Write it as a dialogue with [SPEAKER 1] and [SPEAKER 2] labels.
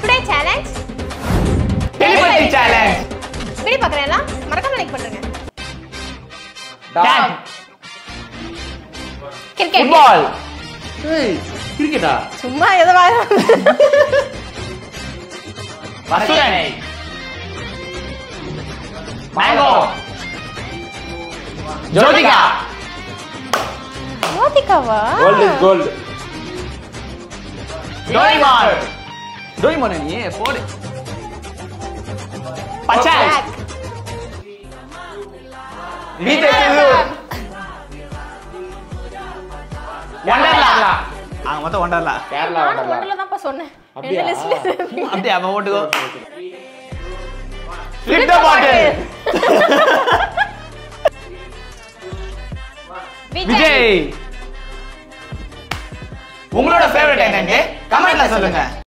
[SPEAKER 1] Today challenge
[SPEAKER 2] telepathy challenge.
[SPEAKER 1] Video பார்க்கறேன்னா மறக்காம like பண்ணுங்க.
[SPEAKER 2] Dad.
[SPEAKER 1] கிரிக்கெட்.
[SPEAKER 2] Football. ஏய், கிரிக்கெட்டா?
[SPEAKER 1] சும்மா ஏதோ வாய்.
[SPEAKER 2] வசூலை. Mango. Jyothika.
[SPEAKER 1] ஜோதிகாவா?
[SPEAKER 2] Gold is gold. Doraemon. Doraemon நீ போடு. பச்சாய். வீட்டேது. வண்டர்லா. மொத்தம் வண்டர்லா. கேரளா வண்டர்லா.
[SPEAKER 1] வண்டர்லா தான் பா சொன்னேன்.
[SPEAKER 2] அப்படியே
[SPEAKER 1] லிஸ்ட்ல
[SPEAKER 2] அப்படியே அவ ஓட்டுகோ. Flip the bottle. விஜய். உங்களோட ஃபேவரட் என்னன்னு கமெண்ட்ல சொல்லுங்க.